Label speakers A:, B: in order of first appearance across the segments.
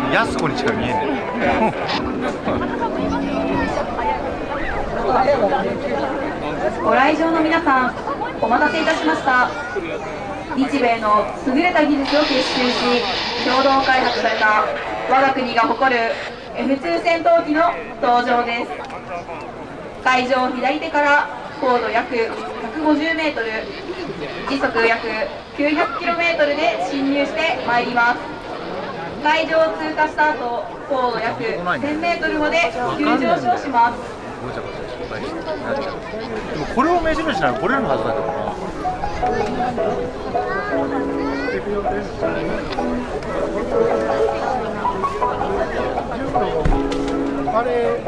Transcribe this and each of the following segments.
A: やす子にしか見えんねん。
B: ご来場の皆さん、お待たせいたしました。日米の優れた技術を結集し共同開発された我が国が誇る F2 戦闘機の登場です。会場左手から高度約150メートル、時速約900キロメートルで進入してまいります。会場を通過した後、高度約1000メートルまで急上昇します。
A: でもこれを目印なら来れるはずだけどな。あれ、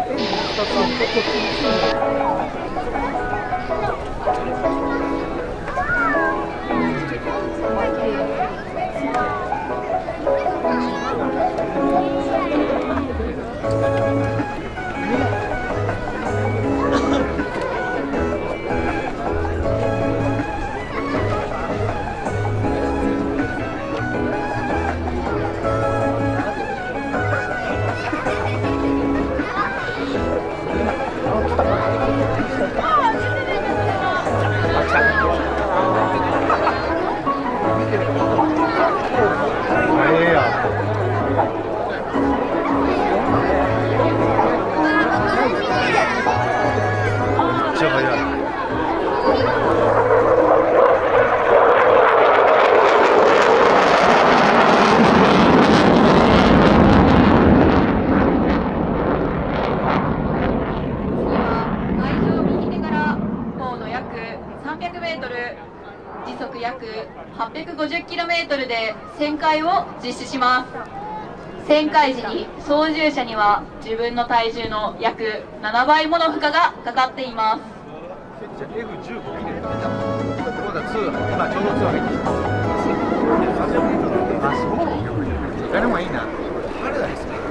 B: 時速約 850km で旋回を実施します。旋回時に操縦者には自分の体重の約7倍もの負荷がかかっています。
A: じゃあ F15 見てるんだ。今ちょうど2入ってきた。あ、そう。誰もいいな。パラダイスね。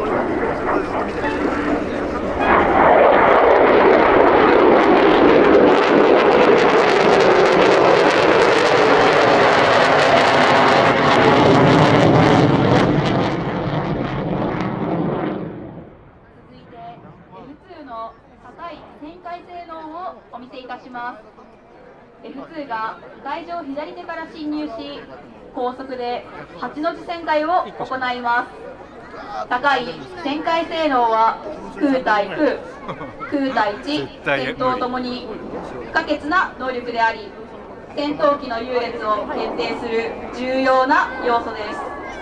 B: 旋回性能をお見せいたします。 F2 が会場左手から進入し高速で8の字旋回を行います。高い旋回性能は空対空、空対地、戦闘ともに不可欠な能力であり、戦闘機の優劣を決定する重要な要素です。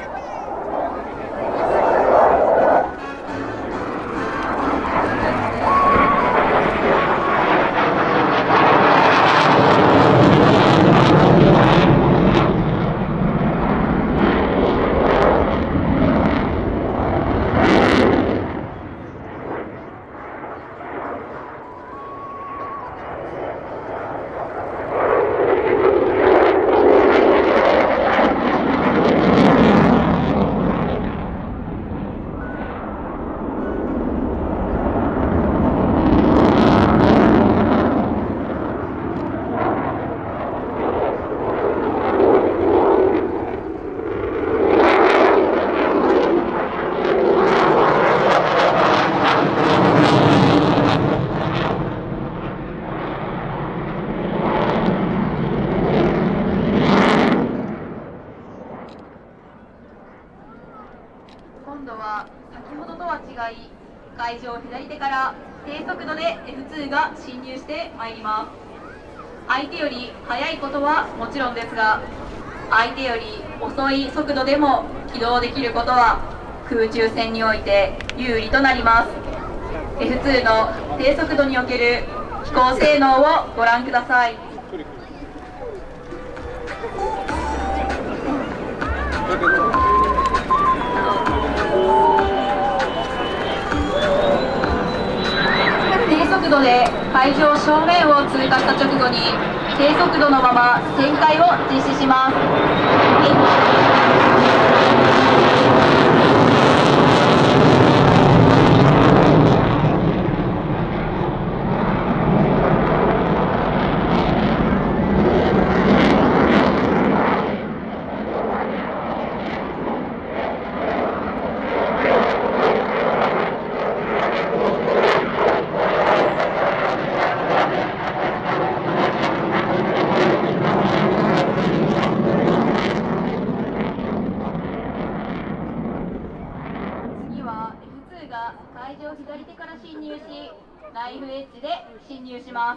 B: 今度は先ほどとは違い、会場左手から低速度で F2 が進入してまいります。相手より速いことはもちろんですが、相手より遅い速度でも起動できることは空中戦において有利となります。 F2 の低速度における飛行性能をご覧ください。低速度で会場正面を通過した直後に低速度のまま旋回を実施します。 イフエッジで進入します。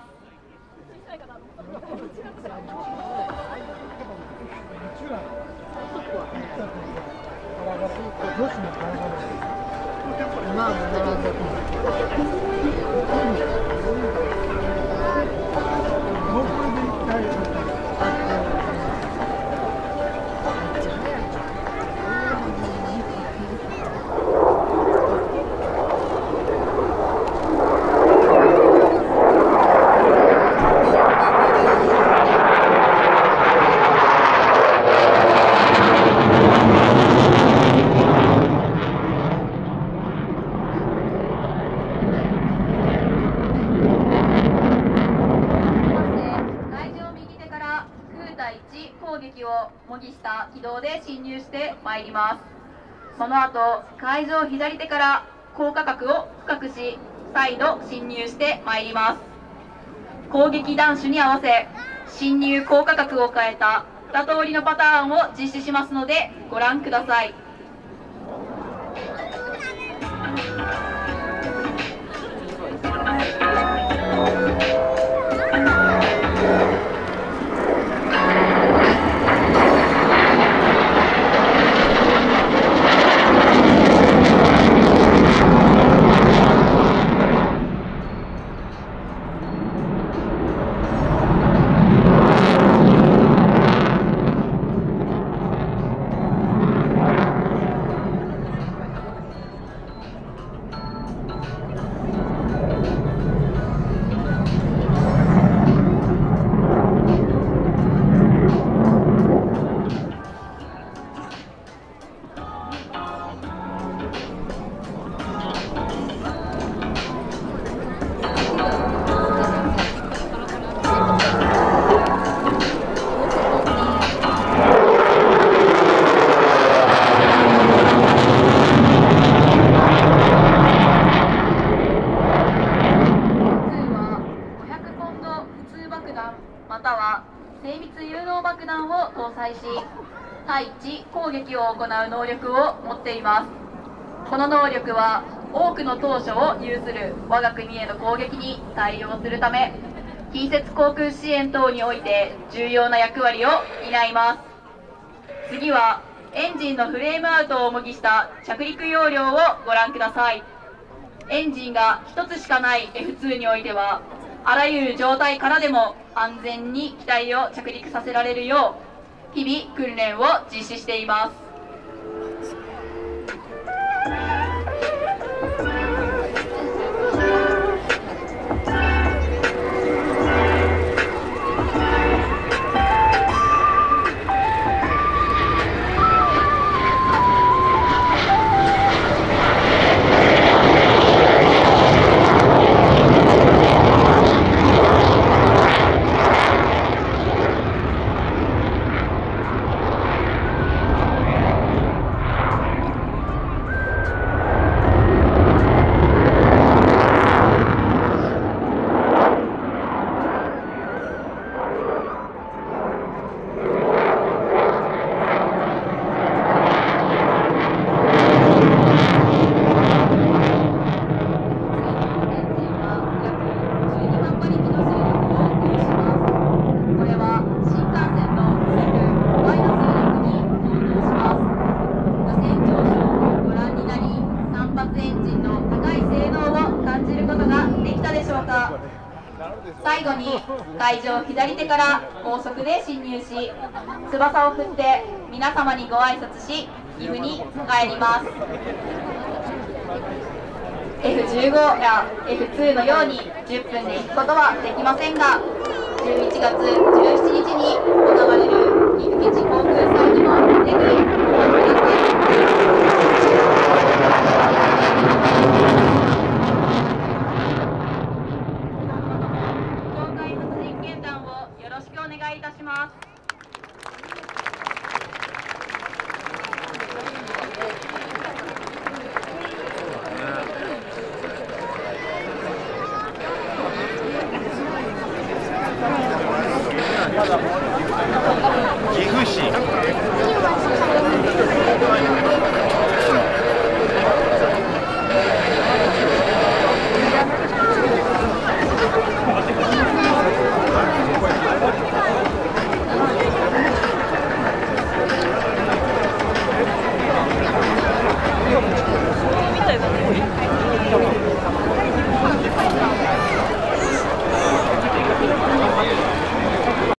B: 攻撃を模擬した軌道で進入してまいります。その後、海上左手から高価格を深くし、再度進入してまいります。攻撃弾種に合わせ、進入高価格を変えた2通りのパターンを実施しますので、ご覧ください。または精密誘導爆弾を搭載し、対地攻撃を行う能力を持っています。この能力は多くの当初を有する我が国への攻撃に対応するため、近接航空支援等において重要な役割を担います。次はエンジンのフレームアウトを模擬した着陸要領をご覧ください。エンジンが1つしかない F2 においては、あらゆる状態からでも安全に機体を着陸させられるよう日々訓練を実施しています。最後に海上左手から高速で進入し、翼を振って皆様にご挨拶し、岐阜に帰ります。F15 や F2 のように10分で行くことはできませんが、11月17日に行われる岐阜基地航空祭にもぜひご覧ください。よろしくお願いいたします。